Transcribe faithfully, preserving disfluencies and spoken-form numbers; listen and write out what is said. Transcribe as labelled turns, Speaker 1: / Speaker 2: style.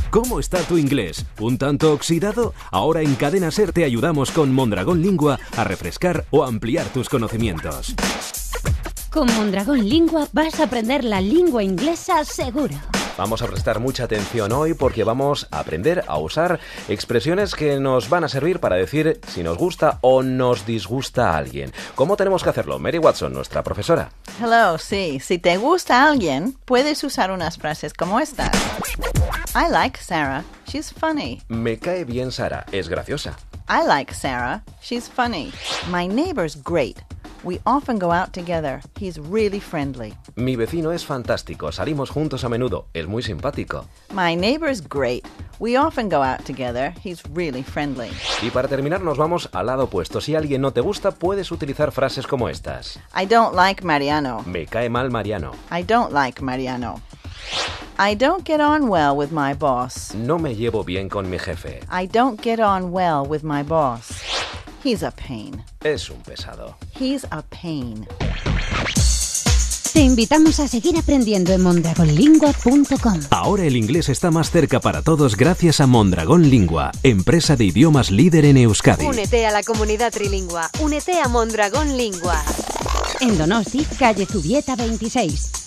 Speaker 1: ¿Cómo está tu inglés? ¿Un tanto oxidado? Ahora en Cadena SER te ayudamos con Mondragón Lingua a refrescar o ampliar tus conocimientos.
Speaker 2: Con Mondragón Lingua vas a aprender la lengua inglesa seguro.
Speaker 1: Vamos a prestar mucha atención hoy porque vamos a aprender a usar expresiones que nos van a servir para decir si nos gusta o nos disgusta a alguien. ¿Cómo tenemos que hacerlo? Mary Watson, nuestra profesora.
Speaker 3: Hello, sí. Si te gusta alguien, puedes usar unas frases como estas. I like Sarah. She's funny.
Speaker 1: Me cae bien Sara. Es graciosa.
Speaker 3: I like Sarah. She's funny. My neighbor's great. We often go out together. He's really friendly.
Speaker 1: Mi vecino es fantástico. Salimos juntos a menudo. Es muy simpático.
Speaker 3: My neighbor's great. We often go out together. He's really friendly.
Speaker 1: Y para terminar nos vamos al lado opuesto. Si alguien no te gusta, puedes utilizar frases como estas.
Speaker 3: I don't like Mariano.
Speaker 1: Me cae mal Mariano.
Speaker 3: I don't like Mariano. I don't get on well with my boss.
Speaker 1: No me llevo bien con mi jefe.
Speaker 3: I don't get on well with my boss. He's a pain.
Speaker 1: Es un pesado.
Speaker 3: He's a pain.
Speaker 2: Te invitamos a seguir aprendiendo en mondragon lingua punto com.
Speaker 1: Ahora el inglés está más cerca para todos gracias a Mondragón Lingua, empresa de idiomas líder en Euskadi.
Speaker 4: Únete a la comunidad trilingua. Únete a Mondragón Lingua.
Speaker 2: En Donosti, calle Zubieta veintiséis.